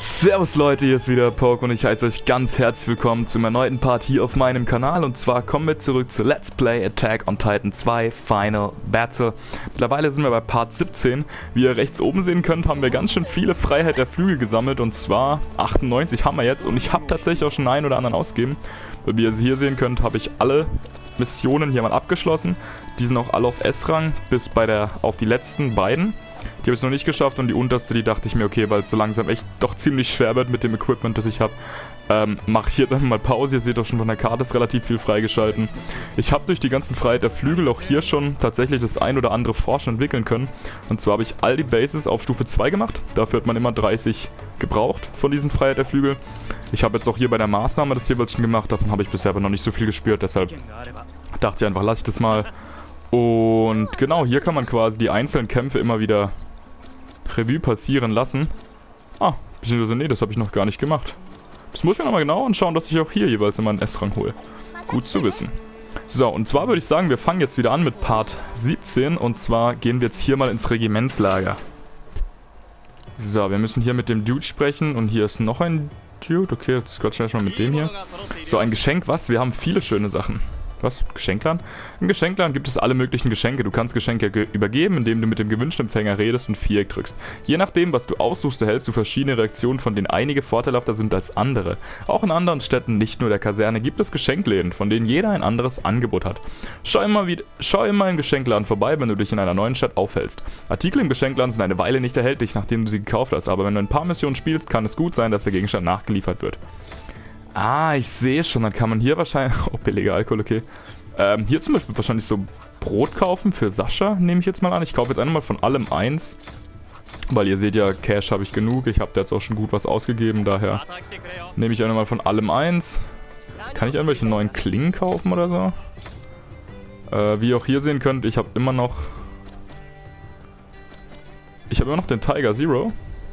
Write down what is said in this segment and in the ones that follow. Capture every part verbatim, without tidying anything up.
Servus Leute, hier ist wieder Poke und ich heiße euch ganz herzlich willkommen zum erneuten Part hier auf meinem Kanal. Und zwar kommen wir zurück zu Let's Play Attack on Titan zwei Final Battle. Mittlerweile sind wir bei Part siebzehn. Wie ihr rechts oben sehen könnt, haben wir ganz schön viele Freiheit der Flügel gesammelt. Und zwar achtundneunzig haben wir jetzt. Und ich habe tatsächlich auch schon einen oder anderen ausgegeben. Wie ihr hier sehen könnt, habe ich alle Missionen hier mal abgeschlossen. Die sind auch alle auf S-Rang, bis bei der auf die letzten beiden. Die habe ich noch nicht geschafft und die unterste, die dachte ich mir, okay, weil es so langsam echt doch ziemlich schwer wird mit dem Equipment, das ich habe, ähm, mache ich jetzt einfach mal Pause. Ihr seht doch schon von der Karte ist relativ viel freigeschalten. Ich habe durch die ganzen Freiheit der Flügel auch hier schon tatsächlich das ein oder andere Forschen entwickeln können. Und zwar habe ich all die Bases auf Stufe zwei gemacht. Dafür hat man immer dreißig gebraucht von diesen Freiheit der Flügel. Ich habe jetzt auch hier bei der Maßnahme das jeweils schon gemacht. Davon habe ich bisher aber noch nicht so viel gespürt. Deshalb dachte ich einfach, lasse ich das mal. Und genau, hier kann man quasi die einzelnen Kämpfe immer wieder Revue passieren lassen. Ah, beziehungsweise nee, das habe ich noch gar nicht gemacht. Das muss ich mir nochmal genau anschauen, dass ich auch hier jeweils immer einen S-Rang hole. Gut zu wissen. So, und zwar würde ich sagen, wir fangen jetzt wieder an mit Part siebzehn. Und zwar gehen wir jetzt hier mal ins Regimentslager. So, wir müssen hier mit dem Dude sprechen. Und hier ist noch ein Dude. Okay, jetzt quatschen wir erstmal mit dem hier. So, ein Geschenk, was? Wir haben viele schöne Sachen. Was? Geschenkladen? Im Geschenkladen gibt es alle möglichen Geschenke. Du kannst Geschenke ge übergeben, indem du mit dem gewünschten Empfänger redest und Viereck drückst. Je nachdem, was du aussuchst, erhältst du verschiedene Reaktionen, von denen einige vorteilhafter sind als andere. Auch in anderen Städten, nicht nur der Kaserne, gibt es Geschenkläden, von denen jeder ein anderes Angebot hat. Schau immer, wie, schau immer im Geschenkladen vorbei, wenn du dich in einer neuen Stadt aufhältst. Artikel im Geschenkladen sind eine Weile nicht erhältlich, nachdem du sie gekauft hast, aber wenn du ein paar Missionen spielst, kann es gut sein, dass der Gegenstand nachgeliefert wird. Ah, ich sehe schon, dann kann man hier wahrscheinlich... Oh, billiger Alkohol, okay. Ähm, hier zum Beispiel wahrscheinlich so Brot kaufen für Sascha, nehme ich jetzt mal an. Ich kaufe jetzt einmal von allem eins. Weil ihr seht ja, Cash habe ich genug. Ich habe da jetzt auch schon gut was ausgegeben, daher nehme ich einmal von allem eins. Kann ich irgendwelche neuen Klingen kaufen oder so? Äh, wie ihr auch hier sehen könnt, ich habe immer noch... Ich habe immer noch den Tiger Zero.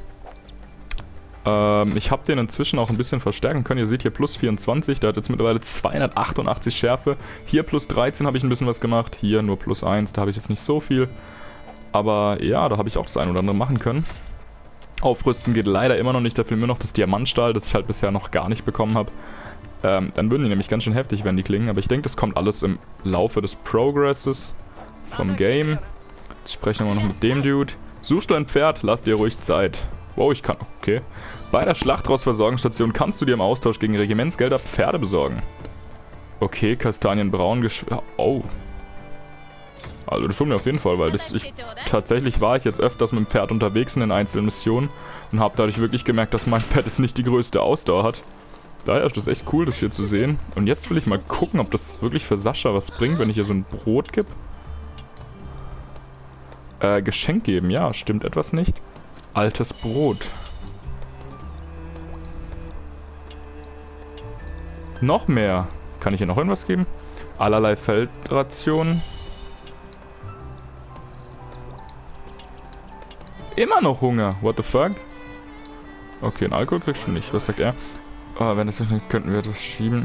Ähm, ich habe den inzwischen auch ein bisschen verstärken können. Ihr seht hier plus vierundzwanzig, der hat jetzt mittlerweile zweihundertachtundachtzig Schärfe. Hier plus dreizehn habe ich ein bisschen was gemacht. Hier nur plus eins, da habe ich jetzt nicht so viel. Aber ja, da habe ich auch das ein oder andere machen können. Aufrüsten geht leider immer noch nicht, da fehlt mir noch das Diamantstahl, das ich halt bisher noch gar nicht bekommen habe. Ähm, dann würden die nämlich ganz schön heftig werden, die Klingen. Aber ich denke, das kommt alles im Laufe des Progresses vom Game. Jetzt sprechen wir noch mit dem Dude. Suchst du ein Pferd, lass dir ruhig Zeit. Wow, ich kann... Okay. Bei der Schlachtrausversorgungsstation kannst du dir im Austausch gegen Regimentsgelder Pferde besorgen. Okay, Kastanienbraun gesch... Oh. Also das tut mir auf jeden Fall, weil das... Ich, tatsächlich war ich jetzt öfters mit dem Pferd unterwegs in den einzelnen Missionen und habe dadurch wirklich gemerkt, dass mein Pferd jetzt nicht die größte Ausdauer hat. Daher ist das echt cool, das hier zu sehen. Und jetzt will ich mal gucken, ob das wirklich für Sascha was bringt, wenn ich hier so ein Brot gebe. Äh, Geschenk geben, ja, stimmt etwas nicht. Altes Brot. Noch mehr. Kann ich hier noch irgendwas geben? Allerlei Feldrationen. Immer noch Hunger. What the fuck? Okay, einen Alkohol kriegst du nicht. Was sagt er? Oh, wenn das nicht, könnten wir das schieben.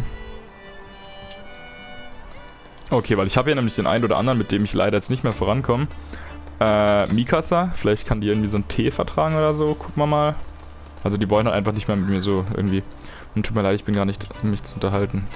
Okay, weil ich habe hier nämlich den einen oder anderen, mit dem ich leider jetzt nicht mehr vorankomme. Äh, Mikasa, vielleicht kann die irgendwie so einen Tee vertragen oder so, gucken wir mal. Also die wollen halt einfach nicht mehr mit mir so irgendwie. Und tut mir leid, ich bin gar nicht, um mich zu unterhalten.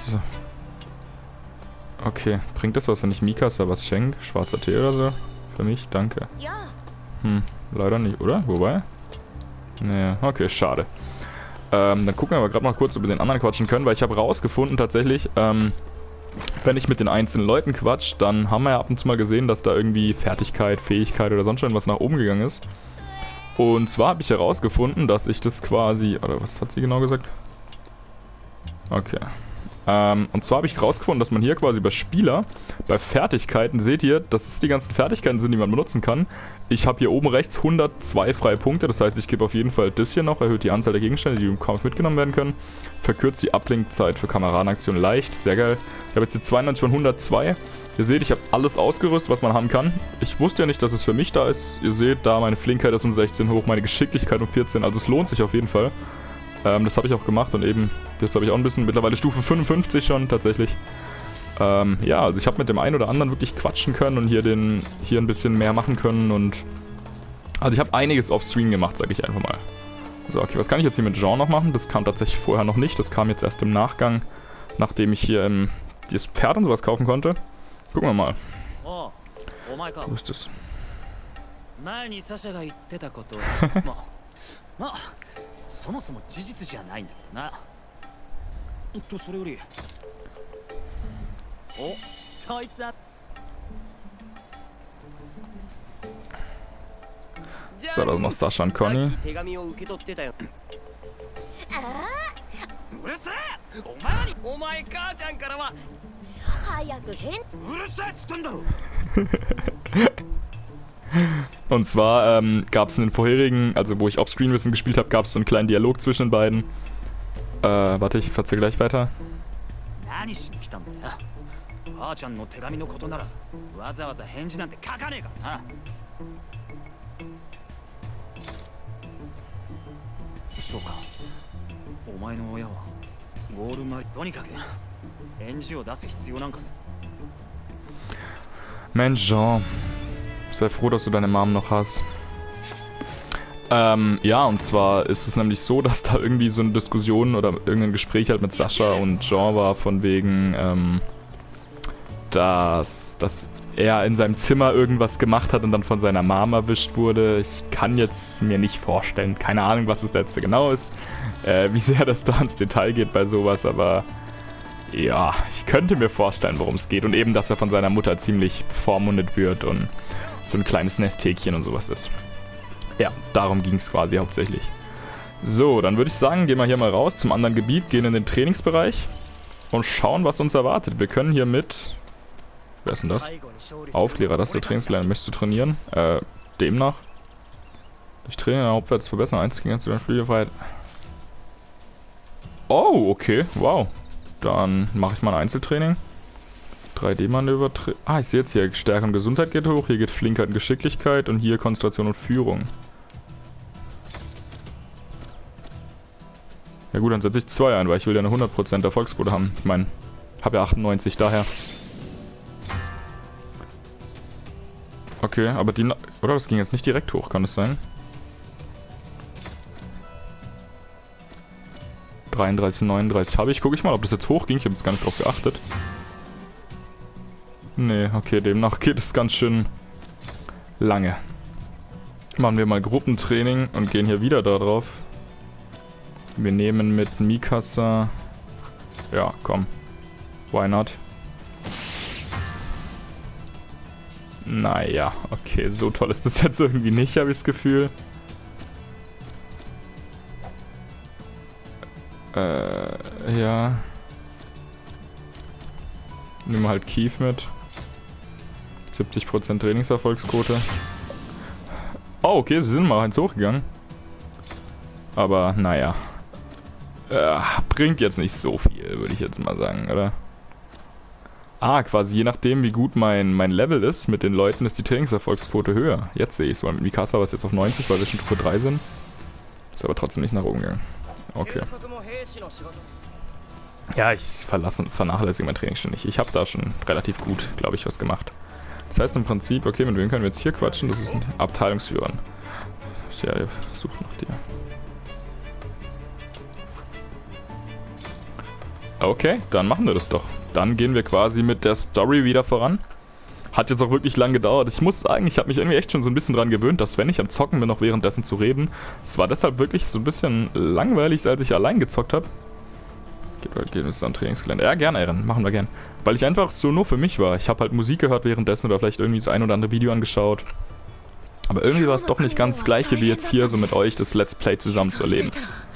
Okay, bringt das was, wenn ich Mikasa was schenke? Schwarzer Tee oder so? Für mich, danke. Hm, leider nicht, oder? Wobei? Naja, okay, schade. Ähm, dann gucken wir aber gerade mal kurz, ob wir den anderen quatschen können, weil ich habe rausgefunden tatsächlich, ähm... wenn ich mit den einzelnen Leuten quatsch, dann haben wir ja ab und zu mal gesehen, dass da irgendwie Fertigkeit, Fähigkeit oder sonst schon was nach oben gegangen ist. Und zwar habe ich herausgefunden, dass ich das quasi... Oder was hat sie genau gesagt? Okay. Ähm, und zwar habe ich herausgefunden, dass man hier quasi bei Spieler, bei Fertigkeiten, seht ihr, dass es die ganzen Fertigkeiten sind, die man benutzen kann. Ich habe hier oben rechts hundertzwei freie Punkte, das heißt, ich gebe auf jeden Fall das hier noch, erhöht die Anzahl der Gegenstände, die im Kampf mitgenommen werden können. Verkürzt die Ablenkzeit für Kameradenaktionen leicht, sehr geil. Ich habe jetzt hier zweiundneunzig von hundertzwei. Ihr seht, ich habe alles ausgerüstet, was man haben kann. Ich wusste ja nicht, dass es für mich da ist. Ihr seht, da meine Flinkheit ist um sechzehn hoch, meine Geschicklichkeit um vierzehn, also es lohnt sich auf jeden Fall. Ähm, das habe ich auch gemacht und eben, das habe ich auch ein bisschen, mittlerweile Stufe fünfundfünfzig schon tatsächlich. Ähm, ja, also ich habe mit dem einen oder anderen wirklich quatschen können und hier den, hier ein bisschen mehr machen können und... Also ich habe einiges auf Stream gemacht, sage ich einfach mal. So, okay, was kann ich jetzt hier mit Jean noch machen? Das kam tatsächlich vorher noch nicht. Das kam jetzt erst im Nachgang, nachdem ich hier ähm, dieses Pferd und sowas kaufen konnte. Gucken wir mal. Wo ist das? So, da sind noch Sascha und Conny. Und zwar ähm, gab es in den vorherigen, also wo ich Offscreen Wissen gespielt habe, gab es so einen kleinen Dialog zwischen den beiden. Äh, warte, ich erzähl gleich weiter. Mensch, Jean. Sei froh, dass du deine Mom noch hast. Ähm, ja, und zwar ist es nämlich so, dass da irgendwie so eine Diskussion oder irgendein Gespräch halt mit Sascha und Jean war, von wegen, ähm, dass, dass er in seinem Zimmer irgendwas gemacht hat und dann von seiner Mom erwischt wurde. Ich kann jetzt mir nicht vorstellen, keine Ahnung, was es jetzt genau ist, äh, wie sehr das da ins Detail geht bei sowas, aber ja, ich könnte mir vorstellen, worum es geht. Und eben, dass er von seiner Mutter ziemlich bevormundet wird und so ein kleines Nesthäkchen und sowas ist. Ja, darum ging es quasi hauptsächlich. So, dann würde ich sagen, gehen wir hier mal raus zum anderen Gebiet, gehen in den Trainingsbereich und schauen, was uns erwartet. Wir können hier mit... Wer ist denn das? Aufklärer, das ist der Trainingsleiter. Möchtest du trainieren? Äh, demnach. Durch Training hauptwärts verbessern, eins gegen eins beim Spielfreiheit. Oh, okay, wow. Dann mache ich mal ein Einzeltraining. drei D-Manöver. Ah, ich sehe jetzt hier, Stärke und Gesundheit geht hoch. Hier geht Flinkheit und Geschicklichkeit und hier Konzentration und Führung. Ja gut, dann setze ich zwei ein, weil ich will ja eine hundert Prozent Erfolgsquote haben. Ich meine, habe ja achtundneunzig, daher. Okay, aber die... Oder das ging jetzt nicht direkt hoch, kann das sein? dreiunddreißig, neununddreißig habe ich. Gucke ich mal, ob das jetzt hoch ging. Ich habe jetzt gar nicht drauf geachtet. Nee, okay, demnach geht es ganz schön lange. Machen wir mal Gruppentraining und gehen hier wieder da drauf. Wir nehmen mit Mikasa... Ja, komm. Why not? Naja, okay, so toll ist das jetzt irgendwie nicht, habe ich das Gefühl. Äh, ja. Nehmen wir halt Keith mit. siebzig Prozent Trainingserfolgsquote. Oh, okay, sie sind mal eins hochgegangen. Aber, naja. Äh, bringt jetzt nicht so viel, würde ich jetzt mal sagen, oder? Ah, quasi je nachdem, wie gut mein, mein Level ist mit den Leuten, ist die Trainingserfolgsquote höher. Jetzt sehe ich es, weil mit Mikasa war es jetzt auf neunzig, weil wir schon Stufe drei sind. Ist aber trotzdem nicht nach oben gegangen. Okay. Ja, ich verlasse, vernachlässige mein Training schon nicht. Ich habe da schon relativ gut, glaube ich, was gemacht. Das heißt im Prinzip, okay, mit wem können wir jetzt hier quatschen? Das ist ein Abteilungsführer. Ja, ihr sucht nach dir. Okay, dann machen wir das doch. Dann gehen wir quasi mit der Story wieder voran. Hat jetzt auch wirklich lang gedauert. Ich muss sagen, ich habe mich irgendwie echt schon so ein bisschen dran gewöhnt, dass wenn ich am Zocken bin, noch währenddessen zu reden. Es war deshalb wirklich so ein bisschen langweilig, als ich allein gezockt habe. Geht wir jetzt am Trainingsgelände. Ja, gerne, Aaron. Machen wir gern. Weil ich einfach so nur für mich war. Ich habe halt Musik gehört währenddessen oder vielleicht irgendwie das ein oder andere Video angeschaut. Aber irgendwie war es doch nicht ganz das gleiche wie jetzt hier so mit euch das Let's Play zusammen zu erleben.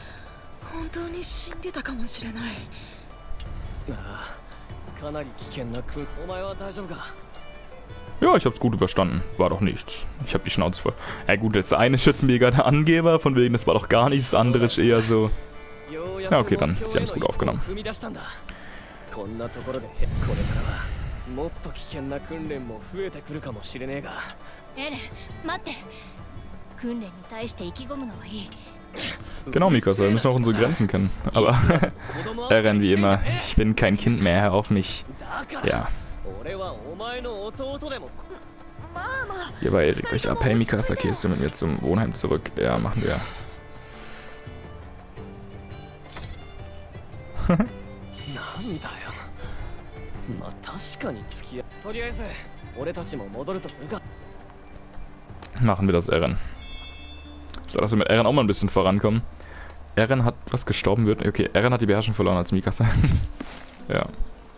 Ja, ich hab's gut überstanden. War doch nichts. Ich hab die Schnauze voll. Ja gut, jetzt der eine ist jetzt mega der Angeber, von wegen, das war doch gar nichts, das andere ist eher so... Ja, okay, dann. Sie haben es gut aufgenommen. Genau, Mikasa, wir müssen auch unsere Grenzen kennen. Aber Eren wie immer, ich bin kein Kind mehr, hör auf mich. Ja. Hierbei regt euch ab. Hey Mikasa, gehst du mit mir zum Wohnheim zurück? Ja, machen wir. Machen wir das Eren. So, dass wir mit Eren auch mal ein bisschen vorankommen. Eren hat was gestorben wird. Okay, Eren hat die Beherrschung verloren als Mikasa. Ja.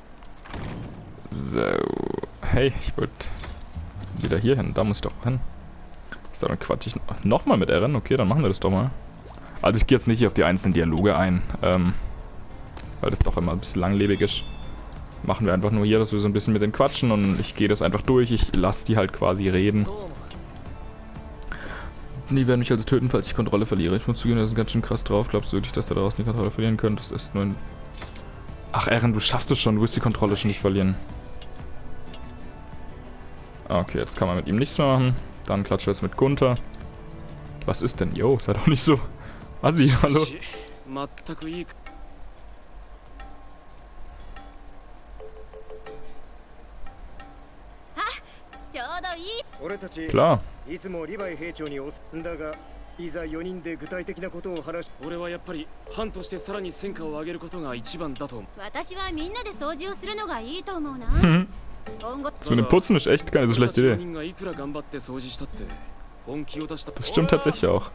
So. Hey, ich wollte wieder hier hin. Da muss ich doch hin. So, dann quatsch ich nochmal mit Eren. Okay, dann machen wir das doch mal. Also ich gehe jetzt nicht auf die einzelnen Dialoge ein. Ähm, weil das doch immer ein bisschen langlebig ist. Machen wir einfach nur hier, dass wir so ein bisschen mit denen quatschen und ich gehe das einfach durch. Ich lasse die halt quasi reden. Die werden mich also töten, falls ich Kontrolle verliere. Ich muss zugeben, das ist ganz schön krass drauf. Glaubst du wirklich, dass du daraus die Kontrolle verlieren könntest? Das ist nur ein... Ach, Eren, du schaffst es schon. Du wirst die Kontrolle schon nicht verlieren. Okay, jetzt kann man mit ihm nichts mehr machen. Dann klatschen wir jetzt mit Gunther. Was ist denn? Yo, sei doch nicht so... Assi, hallo? Klar. Das mit dem Putzen ist echt keine so schlechte Idee. Das stimmt tatsächlich auch.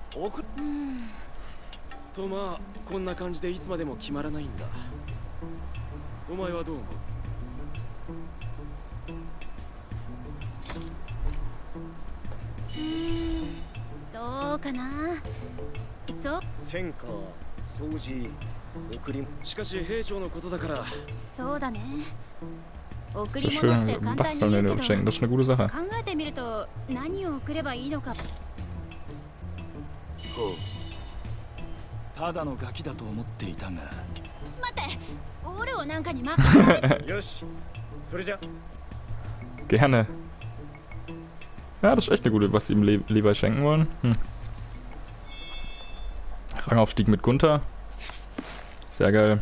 Sehr schön. Was sollen wir denn schenken? Das ist eine gute Sache. Gerne. Ja, das ist echt eine gute, was sie ihm lieber schenken wollen. Hm. Rangaufstieg mit Gunther. Sehr geil.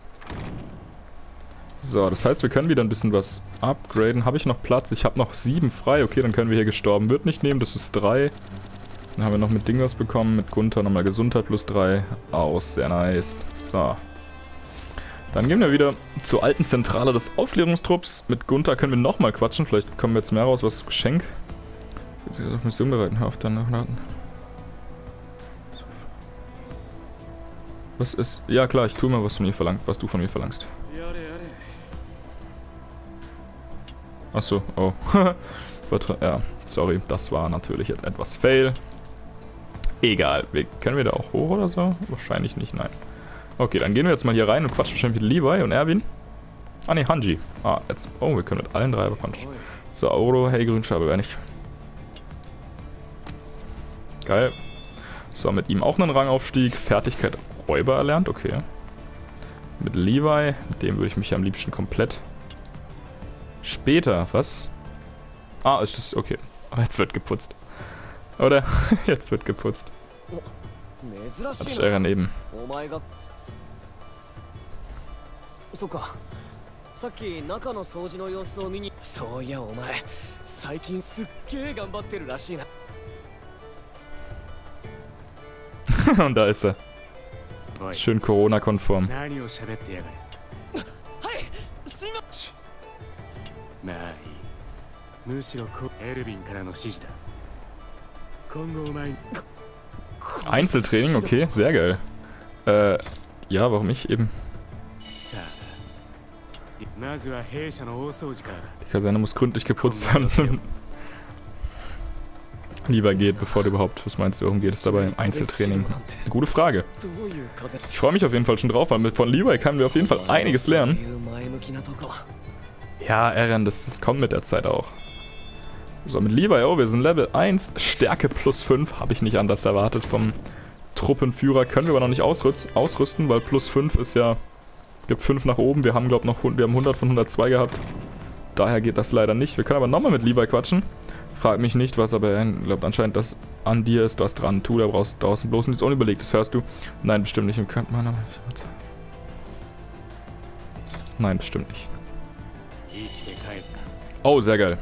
So, das heißt, wir können wieder ein bisschen was upgraden. Habe ich noch Platz? Ich habe noch sieben frei. Okay, dann können wir hier gestorben wird nicht nehmen. Das ist drei. Dann haben wir noch mit Ding was bekommen. Mit Gunther nochmal Gesundheit plus drei. Aus. Sehr nice. So. Dann gehen wir wieder zur alten Zentrale des Aufklärungstrupps. Mit Gunther können wir nochmal quatschen. Vielleicht kommen wir jetzt mehr raus. Was Geschenk. Jetzt sich auf Mission bereiten. Hör auf, dann noch warten. Was ist... Ja klar, ich tue mal, was du von mir verlangst. Was du von mir verlangst. Achso, oh. Ja, sorry, das war natürlich jetzt etwas fail. Egal, wir, können wir da auch hoch oder so? Wahrscheinlich nicht, nein. Okay, dann gehen wir jetzt mal hier rein und quatschen schon mit Levi und Erwin. Ah ne, Hanji. Ah, jetzt, oh, wir können mit allen drei quatschen. So, Auro, hey, Grünscheibe, wer nicht. Geil. So, mit ihm auch einen Rangaufstieg. Fertigkeit Räuber erlernt, okay. Mit Levi, mit dem würde ich mich am liebsten komplett... Später, was? Ah, ist das... Okay. Oh, jetzt wird geputzt. Oder? Jetzt wird geputzt. Das ist Eren eben. Und da ist er. Schön Corona-konform. Einzeltraining, okay, sehr geil. Äh, ja, warum ich eben? Die Kaserne muss gründlich geputzt werden. Lieber geht, bevor du überhaupt, was meinst du, worum geht es dabei im Einzeltraining? Gute Frage. Ich freue mich auf jeden Fall schon drauf, weil mit von Levi können wir auf jeden Fall einiges lernen. Ja, Eren, das, das kommt mit der Zeit auch. So, mit Levi, oh, wir sind Level eins, Stärke plus fünf, habe ich nicht anders erwartet vom Truppenführer. Können wir aber noch nicht ausrüsten, ausrüsten weil plus fünf ist ja, gibt fünf nach oben. Wir haben, glaube ich, noch wir haben hundert von hundertzwei gehabt. Daher geht das leider nicht. Wir können aber nochmal mit Levi quatschen. Frag mich nicht, was aber er glaubt anscheinend, dass an dir ist was dran. Tu da brauchst draußen bloß nichts Unüberlegtes, hörst du? Nein, bestimmt nicht. Nein, bestimmt nicht. Oh, sehr geil.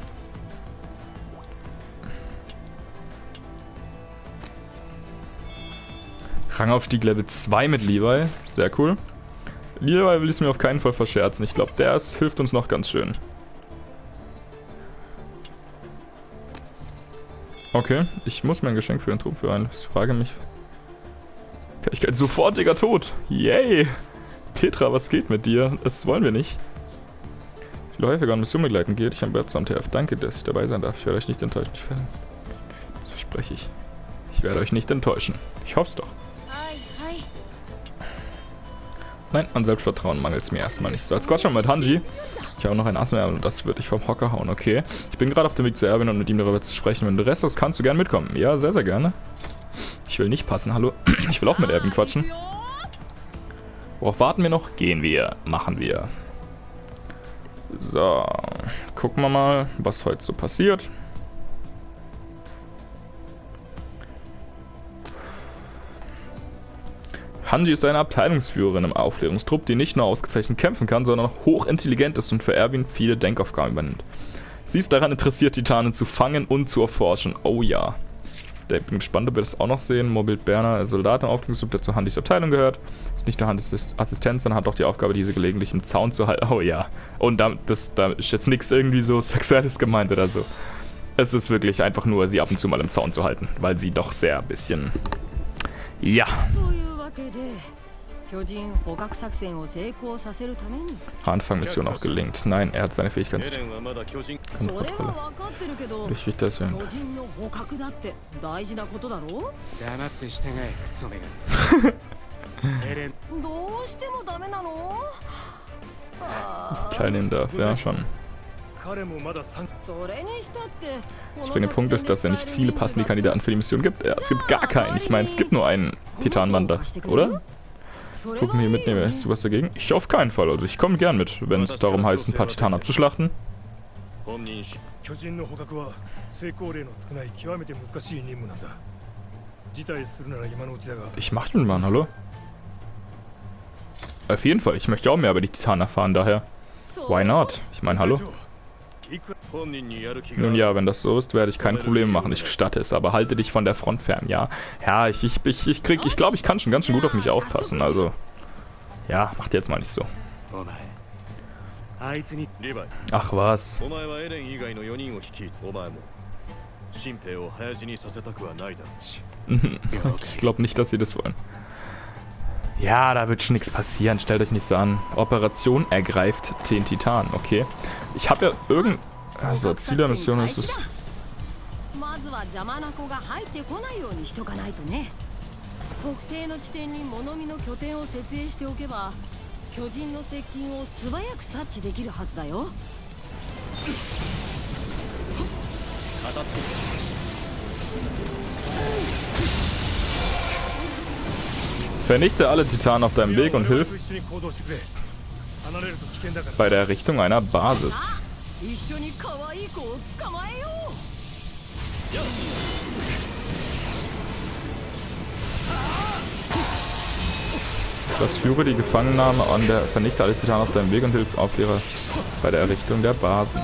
Rangaufstieg Level zwei mit Levi. Sehr cool. Lieber will ich es mir auf keinen Fall verscherzen. Ich glaube, der ist, hilft uns noch ganz schön. Okay, ich muss mir ein Geschenk für den Trupp für ein. Ich frage mich. Fähigkeit sofortiger Tod. Yay! Petra, was geht mit dir? Das wollen wir nicht. Ich will häufiger an Mission begleiten geht. Ich am Bert am T F. Danke, dass ich dabei sein darf. Ich werde euch nicht enttäuschen. Ich werde, das verspreche ich. Ich werde euch nicht enttäuschen. Ich hoffe es doch. Nein, an Selbstvertrauen mangelt es mir erstmal nicht. So, als Quatsch mit Hanji. Ich habe noch ein Ass mehr und das würde ich vom Hocker hauen. Okay. Ich bin gerade auf dem Weg zu Erwin und mit ihm darüber zu sprechen. Wenn du Rest hast, kannst du gern mitkommen. Ja, sehr, sehr gerne. Ich will nicht passen. Hallo. Ich will auch mit Erwin quatschen. Worauf warten wir noch? Gehen wir. Machen wir. So. Gucken wir mal, was heute so passiert. Hanji ist eine Abteilungsführerin im Aufklärungstrupp, die nicht nur ausgezeichnet kämpfen kann, sondern auch hochintelligent ist und für Erwin viele Denkaufgaben übernimmt. Sie ist daran interessiert, Titanen zu fangen und zu erforschen. Oh ja. Ich bin gespannt, ob wir das auch noch sehen. Mobilt Berner, ein Soldat im Aufklärungstrupp, der zu Handys Abteilung gehört. Ist nicht nur Handys Assistent, sondern hat auch die Aufgabe, diese gelegentlich im Zaun zu halten. Oh ja. Und da, das, da ist jetzt nichts irgendwie so Sexuelles gemeint oder so. Es ist wirklich einfach nur, sie ab und zu mal im Zaun zu halten, weil sie doch sehr ein bisschen... Ja. Anfangmission auch gelingt. Nein, er hat seine Fähigkeit nicht. Keine Kontrolle. Wichtig, dass wir... Teilnehmen darf, ja schon. Ich finde, der Punkt ist, dass es nicht viele passende Kandidaten für die Mission gibt. Ja, es gibt gar keinen. Ich meine, es gibt nur einen Titanmann da, oder? Gucken wir hier mitnehmen. Hast du was dagegen? Ich auf keinen Fall. Also ich komme gern mit, wenn es darum heißt, ein paar Titanen abzuschlachten. Ich mach den Mann, hallo? Auf jeden Fall. Ich möchte auch mehr über die Titanen erfahren, daher. Why not? Ich meine, hallo? Nun ja, wenn das so ist, werde ich kein Problem machen. Ich gestatte es, aber halte dich von der Front fern, ja? Ja, ich, ich, ich, ich krieg, ich glaube, ich kann schon ganz schön gut auf mich aufpassen, also... Ja, macht jetzt mal nicht so. Ach was. Ich glaube nicht, dass sie das wollen. Ja, da wird schon nichts passieren. Stellt euch nicht so an. Operation ergreift den Titan. Okay. Ich habe ja irgend... Also, Ziel der Mission ist es... Vernichte alle Titanen auf deinem Weg und hilf bei der Errichtung einer Basis. Das führe die Gefangennahme an der Vernichte alle Titanen auf deinem Weg und hilf auf ihre bei der Errichtung der Basen.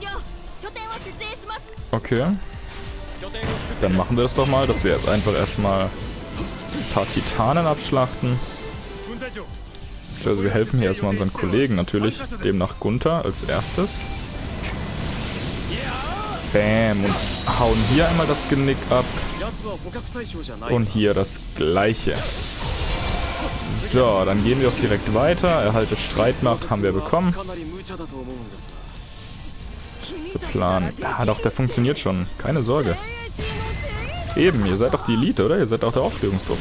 Okay. Dann machen wir das doch mal, dass wir jetzt einfach erstmal ein paar Titanen abschlachten. Also wir helfen hier erstmal unseren Kollegen natürlich, demnach Gunther als erstes. Bam, und hauen hier einmal das Genick ab. Und hier das gleiche. So, dann gehen wir auch direkt weiter. Erhalte Streitmacht haben wir bekommen. Der Plan. Ja, doch, der funktioniert schon. Keine Sorge. Eben, ihr seid doch die Elite, oder? Ihr seid auch der Aufklärungstrupp.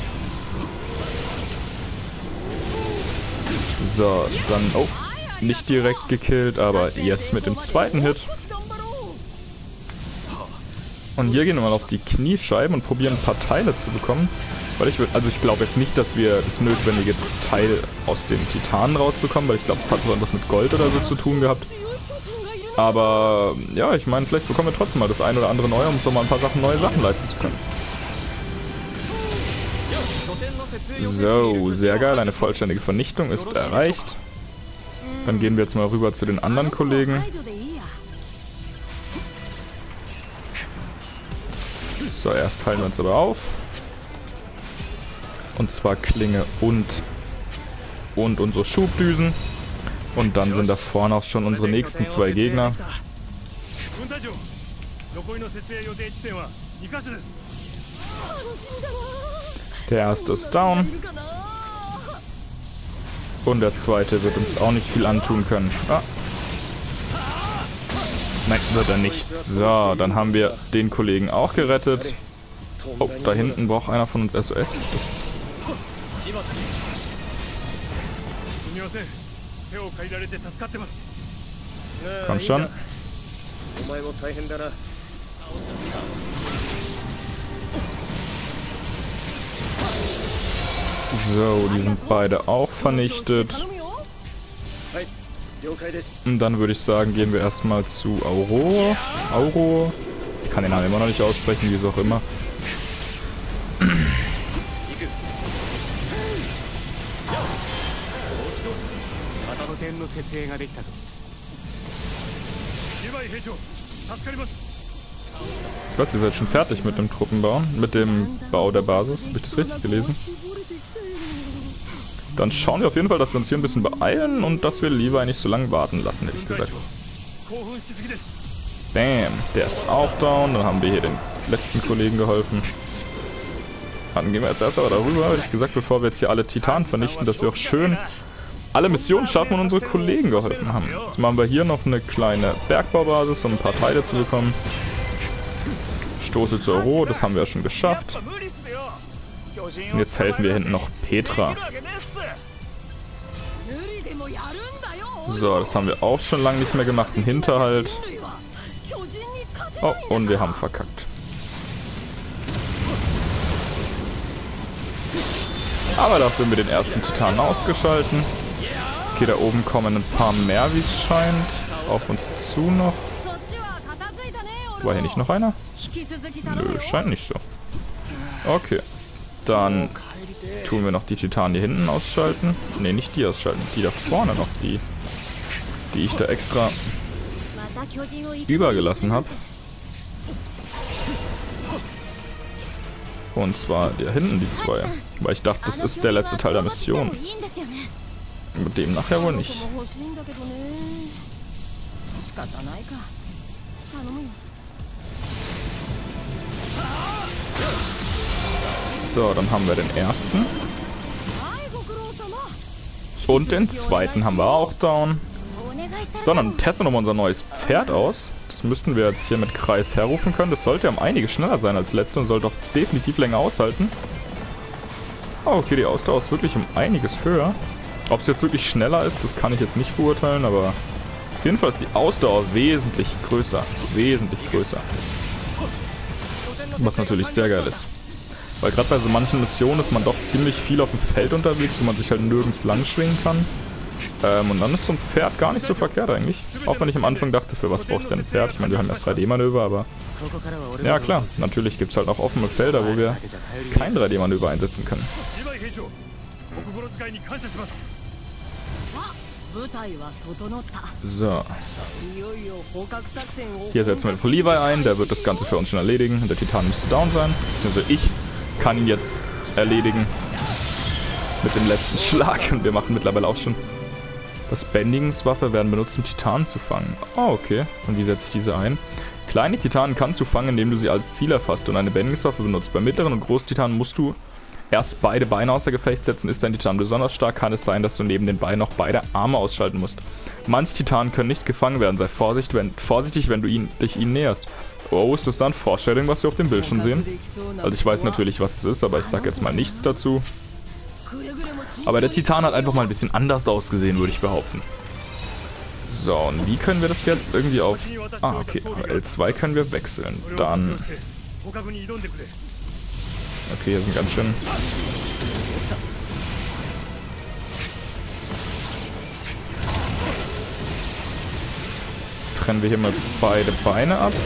So, dann... Oh, nicht direkt gekillt, aber jetzt mit dem zweiten Hit. Und hier gehen wir mal auf die Kniescheiben und probieren ein paar Teile zu bekommen. Weil ich also ich glaube jetzt nicht, dass wir das notwendige Teil aus den Titanen rausbekommen, weil ich glaube, es hat so etwas mit Gold oder so zu tun gehabt. Aber ja, ich meine, vielleicht bekommen wir trotzdem mal das ein oder andere neue, um so mal ein paar Sachen, neue Sachen leisten zu können. So, sehr geil. Eine vollständige Vernichtung ist erreicht. Dann gehen wir jetzt mal rüber zu den anderen Kollegen. So, erst heilen wir uns aber auf. Und zwar Klinge und und unsere Schubdüsen. Und dann sind da vorne auch schon unsere nächsten zwei Gegner. Der erste ist down. Und der zweite wird uns auch nicht viel antun können. Ah. Nein, wird er nicht. So, dann haben wir den Kollegen auch gerettet. Oh, da hinten braucht einer von uns S O S. Das Komm schon. So, die sind beide auch vernichtet. Und dann würde ich sagen, gehen wir erstmal zu Auro. Auro. Ich kann den Namen immer noch nicht aussprechen, wieso auch immer. Ich weiß, ihr seid schon fertig mit dem Truppenbau, mit dem Bau der Basis. Habe ich das richtig gelesen? Dann schauen wir auf jeden Fall, dass wir uns hier ein bisschen beeilen und dass wir Levi nicht so lange warten lassen, hätte ich gesagt. Bam, der ist auch down. Dann haben wir hier den letzten Kollegen geholfen. Dann gehen wir jetzt erst aber darüber, hätte ich gesagt, bevor wir jetzt hier alle Titanen vernichten, dass wir auch schön alle Missionen schaffen und unsere Kollegen geholfen haben. Jetzt machen wir hier noch eine kleine Bergbaubasis, um ein paar Teile zu bekommen. Stoße zu Auro, das haben wir ja schon geschafft. Und jetzt helfen wir hinten noch Petra. So, das haben wir auch schon lange nicht mehr gemacht. Ein Hinterhalt. Oh, und wir haben verkackt. Aber dafür haben wir den ersten Titanen ausgeschalten. Okay, da oben kommen ein paar mehr, wie es scheint. Auf uns zu noch. War hier nicht noch einer? Nö, scheint nicht so. Okay. Dann tun wir noch die Titanen hier hinten ausschalten. Ne, nicht die ausschalten. Die da vorne noch. Die, die ich da extra übergelassen habe. Und zwar hier hinten die zwei. Weil ich dachte, das ist der letzte Teil der Mission. Mit dem nachher wohl nicht. So, dann haben wir den ersten. Und den zweiten haben wir auch down. So, dann testen wir nochmal unser neues Pferd aus. Das müssten wir jetzt hier mit Kreis herrufen können. Das sollte ja um einiges schneller sein als letzte und sollte auch definitiv länger aushalten. Oh, okay, die Ausdauer ist wirklich um einiges höher. Ob es jetzt wirklich schneller ist, das kann ich jetzt nicht beurteilen, aber auf jeden Fall ist die Ausdauer wesentlich größer. Wesentlich größer. Was natürlich sehr geil ist. Weil gerade bei so manchen Missionen ist man doch ziemlich viel auf dem Feld unterwegs, wo man sich halt nirgends lang schwingen kann. Ähm, und dann ist so ein Pferd gar nicht so verkehrt eigentlich. Auch wenn ich am Anfang dachte, für was brauche ich denn ein Pferd? Ich meine, wir haben erst drei D-Manöver, aber... Ja klar, natürlich gibt es halt auch offene Felder, wo wir kein drei D-Manöver einsetzen können. So. Hier setzen wir den Levi ein, der wird das Ganze für uns schon erledigen. Der Titan müsste down sein, beziehungsweise ich kann ihn jetzt erledigen. Mit dem letzten Schlag. Und wir machen mittlerweile auch schon... Das Bändigungswaffe werden benutzt, um Titanen zu fangen. Oh, okay. Und wie setze ich diese ein? Kleine Titanen kannst du fangen, indem du sie als Ziel erfasst und eine Bändigungswaffe benutzt. Bei mittleren und Großtitanen musst du erst beide Beine außer Gefecht setzen. Ist dein Titan besonders stark, kann es sein, dass du neben den Beinen noch beide Arme ausschalten musst. Manche Titanen können nicht gefangen werden. Sei vorsichtig, wenn, vorsichtig, wenn du ihn, dich ihnen näherst. Oh, ist das da ein Vorstellung, was wir auf dem Bildschirm sehen? Also ich weiß natürlich, was es ist, aber ich sag jetzt mal nichts dazu. Aber der Titan hat einfach mal ein bisschen anders ausgesehen, würde ich behaupten. So, und wie können wir das jetzt irgendwie auf... Ah, okay, L zwei können wir wechseln. Dann... Okay, hier sind ganz schön... Trennen wir hier mal beide Beine ab.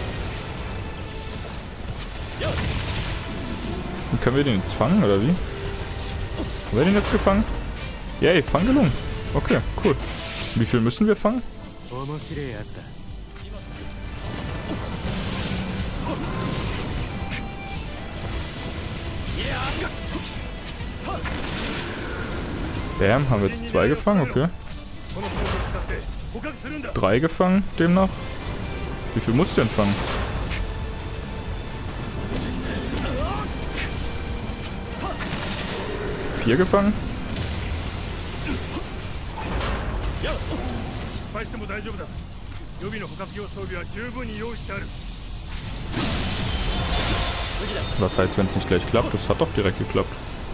Und können wir den jetzt fangen, oder wie? Haben wir den jetzt gefangen? Yay, Fang gelungen. Okay, cool. Wie viel müssen wir fangen? Bam, haben wir jetzt zwei gefangen, okay. Drei gefangen, demnach. Wie viel muss ich denn fangen? Vier gefangen? Was heißt, wenn es nicht gleich klappt? Das hat doch direkt geklappt.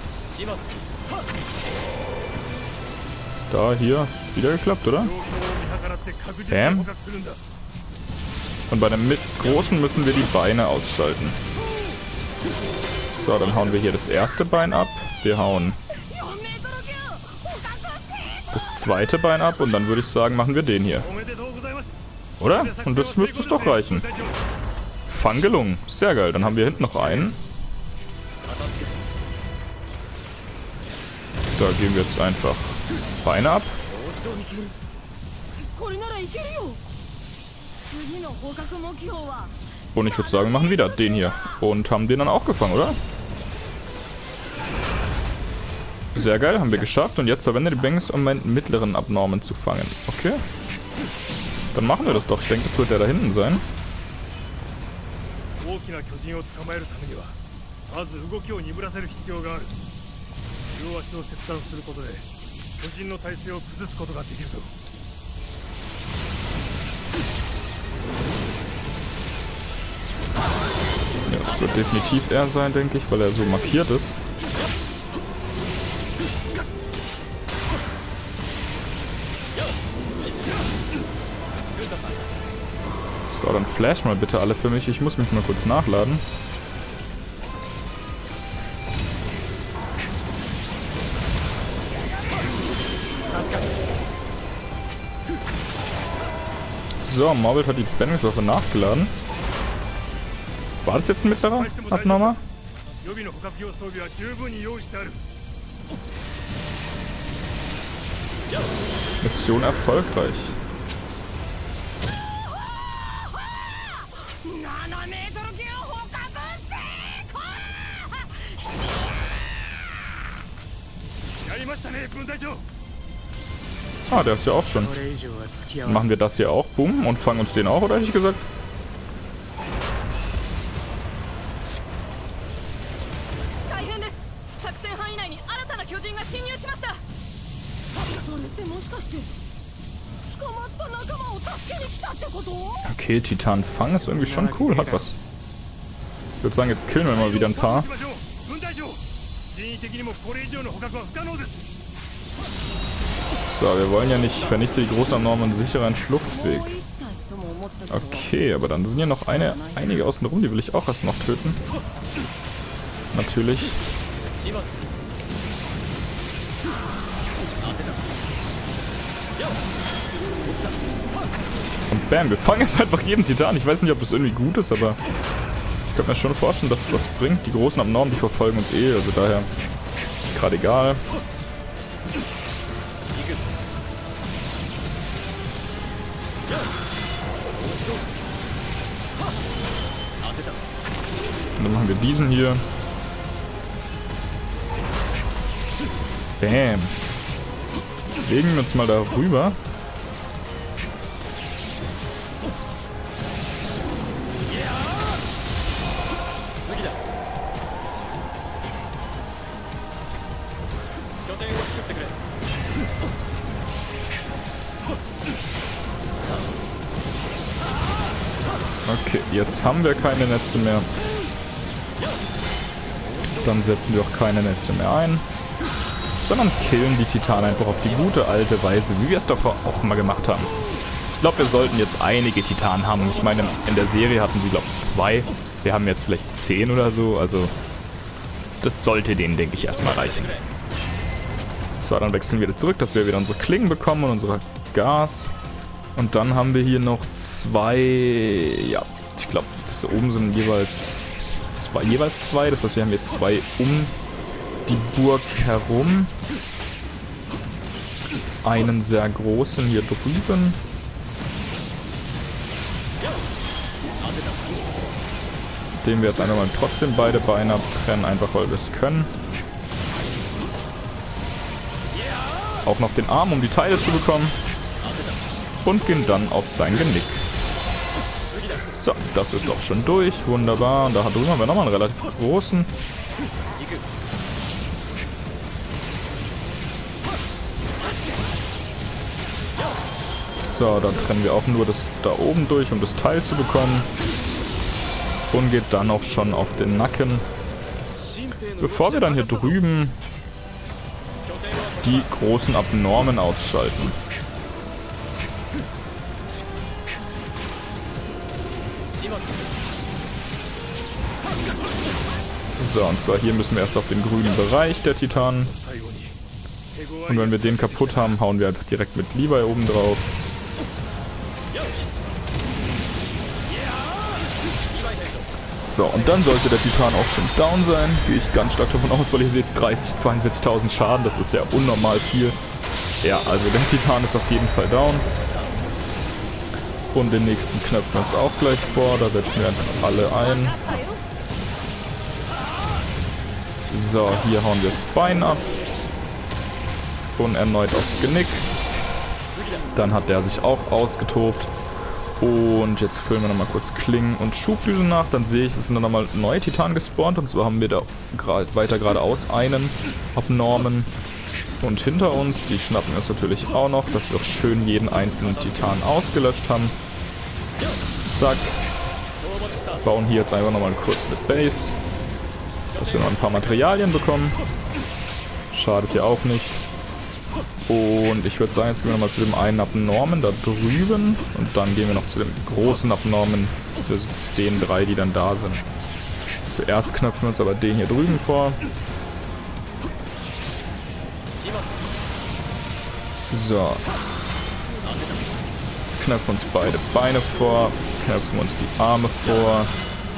Da, hier, ist wieder geklappt, oder? Bam. Und bei dem mit großen müssen wir die Beine ausschalten. So, dann hauen wir hier das erste Bein ab. Wir hauen das zweite Bein ab und dann würde ich sagen, machen wir den hier. Oder? Und das müsste es doch reichen. Fang gelungen. Sehr geil. Dann haben wir hinten noch einen. Da geben wir jetzt einfach Beine ab. Und ich würde sagen, wir machen wieder den hier. Und haben den dann auch gefangen, oder? Sehr geil, haben wir geschafft. Und jetzt verwende die Bangs, um meinen mittleren Abnormen zu fangen. Okay. Dann machen wir das doch. Ich denke, das wird der da hinten sein. Ja, das wird definitiv er sein, denke ich, weil er so markiert ist. So, dann flash mal bitte alle für mich. Ich muss mich mal kurz nachladen. So, Morbid hat die Bendungswaffe nachgeladen. War das jetzt ein mittlerer Abnormer? Mission erfolgreich. Ah, der ist ja auch schon. Machen wir das hier auch, boom, und fangen uns den auch, oder hätte ich gesagt? Okay, Titan Fang ist irgendwie schon cool, hat was. Ich würde sagen, jetzt killen wir mal wieder ein paar. So, wir wollen ja nicht, vernichte die Großabnormen und sichere einen Fluchtweg. Okay, aber dann sind ja noch eine, einige außen rum, die will ich auch erst noch töten. Natürlich. Und bam, wir fangen jetzt einfach jeden Titan. Ich weiß nicht, ob das irgendwie gut ist, aber ich könnte mir schon vorstellen, dass es was bringt. Die großen Abnormen, die verfolgen uns eh, also daher gerade egal. Und dann machen wir diesen hier. Bam. Legen wir uns mal da rüber. Okay, jetzt haben wir keine Netze mehr. Dann setzen wir auch keine Netze mehr ein. Sondern killen die Titanen einfach auf die gute alte Weise, wie wir es davor auch immer gemacht haben. Ich glaube, wir sollten jetzt einige Titanen haben. Ich meine, in der Serie hatten sie, glaube ich, zwei. Wir haben jetzt vielleicht zehn oder so. Also, das sollte denen, denke ich, erstmal reichen. So, dann wechseln wir wieder zurück, dass wir wieder unsere Klingen bekommen und unsere Gas. Und dann haben wir hier noch zwei... Ja, ich glaube, das oben sind jeweils zwei, jeweils zwei. Das heißt, wir haben jetzt zwei um die Burg herum. Einen sehr großen hier drüben. Dem wir jetzt einfach mal trotzdem beide Beine abtrennen, einfach weil wir es können. auch noch den Arm, um die Teile zu bekommen. Und gehen dann auf sein Genick. So, das ist doch schon durch. Wunderbar. Und da drüben haben wir nochmal einen relativ großen. So, dann trennen wir auch nur das da oben durch, um das Teil zu bekommen. Und geht dann auch schon auf den Nacken. Bevor wir dann hier drüben die großen Abnormen ausschalten. So, und zwar hier müssen wir erst auf den grünen Bereich der Titanen. Und wenn wir den kaputt haben, hauen wir einfach direkt mit Levi oben drauf. So, und dann sollte der Titan auch schon down sein. Gehe ich ganz stark davon aus, weil ihr seht dreißig, zweiundvierzigtausend Schaden. Das ist ja unnormal viel. Ja, also der Titan ist auf jeden Fall down. Und den nächsten knöpfen wir uns auch gleich vor. Da setzen wir einfach alle ein. So, hier hauen wir das Bein ab. Und erneut aufs Genick. Dann hat der sich auch ausgetobt. Und jetzt füllen wir nochmal kurz Klingen und Schubdüse nach. Dann sehe ich, es sind dann nochmal neue Titanen gespawnt. Und zwar haben wir da grad, weiter geradeaus einen Abnormen. Und hinter uns, die schnappen wir uns natürlich auch noch, dass wir auch schön jeden einzelnen Titan ausgelöscht haben. Zack. Bauen hier jetzt einfach nochmal kurz mit Base. Dass wir noch ein paar Materialien bekommen. Schadet ja auch nicht. Und ich würde sagen, jetzt gehen wir nochmal zu dem einen Abnormen da drüben. Und dann gehen wir noch zu dem großen Abnormen. Also zu den drei, die dann da sind. Zuerst knöpfen wir uns aber den hier drüben vor. So. Knöpfen uns beide Beine vor. Knöpfen uns die Arme vor.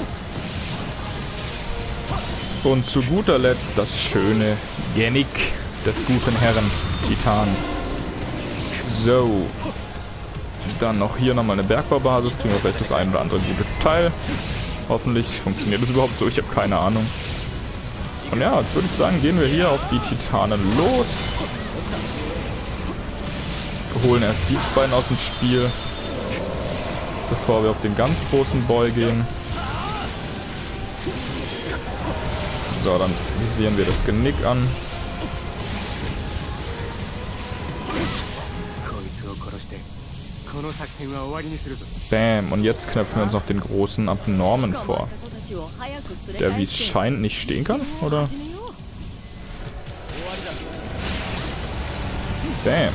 Und zu guter Letzt das schöne Genick des guten Herren Titan. So. Dann noch hier nochmal eine Bergbaubasis. Kriegen wir vielleicht das ein oder andere gute Teil. Hoffentlich funktioniert das überhaupt so. Ich habe keine Ahnung. Und ja, jetzt würde ich sagen, gehen wir hier auf die Titanen los. Wir holen erst die beiden aus dem Spiel. Bevor wir auf den ganz großen Boy gehen. So, dann visieren wir das Genick an. Bam, und jetzt knöpfen wir uns noch den großen Abnormen vor. Der, wie es scheint, nicht stehen kann, oder? Bam.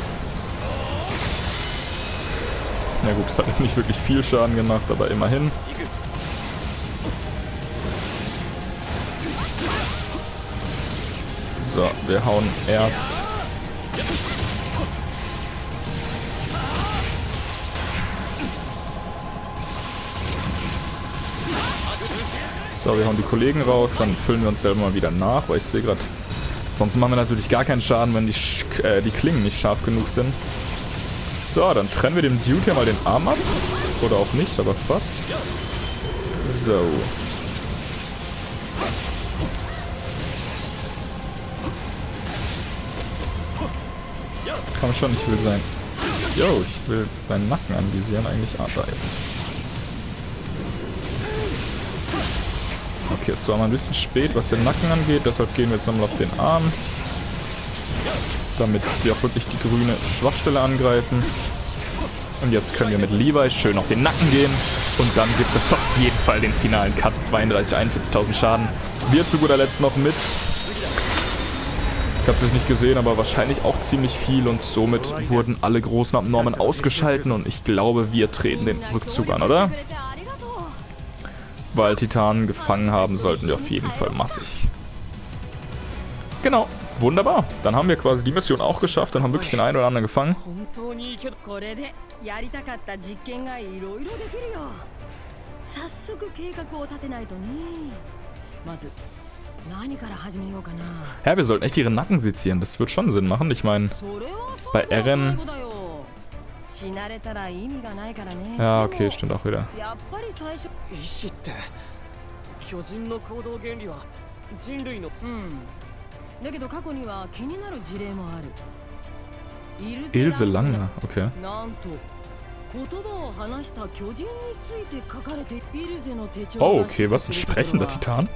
Na gut, das hat jetzt nicht wirklich viel Schaden gemacht, aber immerhin. So, wir hauen erst So, wir hauen die Kollegen raus, dann füllen wir uns selber mal wieder nach, weil ich sehe gerade, sonst machen wir natürlich gar keinen Schaden, wenn die, äh, die Klingen nicht scharf genug sind. So, dann trennen wir dem Dude hier mal den Arm ab. Oder auch nicht, aber fast. So. Komm schon, ich will sein... Yo, ich will seinen Nacken anvisieren eigentlich. Ah, da jetzt. Okay, jetzt war mal ein bisschen spät, was den Nacken angeht. Deshalb gehen wir jetzt nochmal auf den Arm. Damit wir auch wirklich die grüne Schwachstelle angreifen. Und jetzt können wir mit Levi schön auf den Nacken gehen. Und dann gibt es auf jeden Fall den finalen Cut. zweiunddreißig, einundvierzigtausend Schaden. Wir zu guter Letzt noch mit. Ich habe das nicht gesehen, aber wahrscheinlich auch ziemlich viel. Und somit wurden alle großen Abnormen ausgeschalten. Und ich glaube, wir treten den Rückzug an, oder? Weil Titanen gefangen haben, sollten wir auf jeden Fall massig. Genau. Wunderbar. Dann haben wir quasi die Mission auch geschafft und haben wirklich den einen oder anderen gefangen. Ja, wir sollten echt ihre Nacken sezieren. Das wird schon Sinn machen. Ich meine, bei Eren... Ja, okay, stimmt auch wieder. Ilse Langner, okay. Oh, okay, was? Ein sprechender Titan?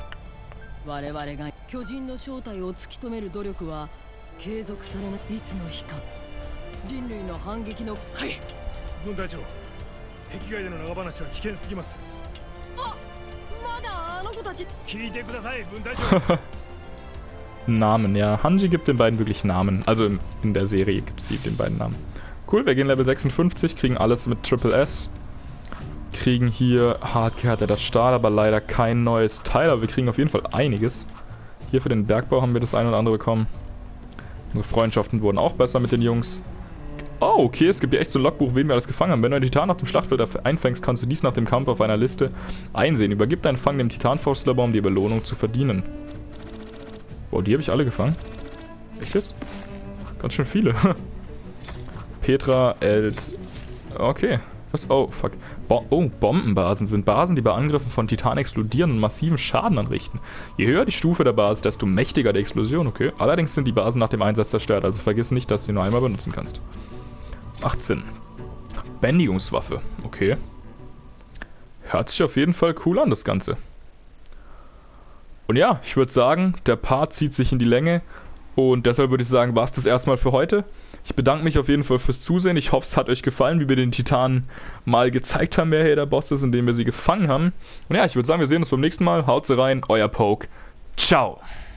Namen, ja. Hanji gibt den beiden wirklich Namen. Also in, in der Serie gibt sie den beiden Namen. Cool, wir gehen Level sechsundfünfzig, kriegen alles mit Triple S. Kriegen hier hart gehärteter Stahl, aber leider kein neues Teil. Aber wir kriegen auf jeden Fall einiges. Hier für den Bergbau haben wir das eine oder andere bekommen. Unsere Freundschaften wurden auch besser mit den Jungs. Oh, okay, es gibt hier echt so ein Logbuch, wen wir alles gefangen haben. Wenn du einen Titan auf dem Schlachtfeld einfängst, kannst du dies nach dem Kampf auf einer Liste einsehen. Übergib deinen Fang dem Titanforstlabor, um die Belohnung zu verdienen. Boah, die habe ich alle gefangen. Echt jetzt? Ganz schön viele. Petra, Els... Okay. Was? Oh, fuck. Bo oh, Bombenbasen sind Basen, die bei Angriffen von Titan explodieren und massiven Schaden anrichten. Je höher die Stufe der Basis, desto mächtiger die Explosion, okay? Allerdings sind die Basen nach dem Einsatz zerstört, also vergiss nicht, dass du sie nur einmal benutzen kannst. achtzehn. Bändigungswaffe, okay. Hört sich auf jeden Fall cool an, das Ganze. Und ja, ich würde sagen, der Part zieht sich in die Länge und deshalb würde ich sagen, war es das erstmal für heute. Ich bedanke mich auf jeden Fall fürs Zusehen. Ich hoffe, es hat euch gefallen, wie wir den Titanen mal gezeigt haben, wer hier der Boss ist, indem wir sie gefangen haben. Und ja, ich würde sagen, wir sehen uns beim nächsten Mal. Haut rein, euer Poke. Ciao.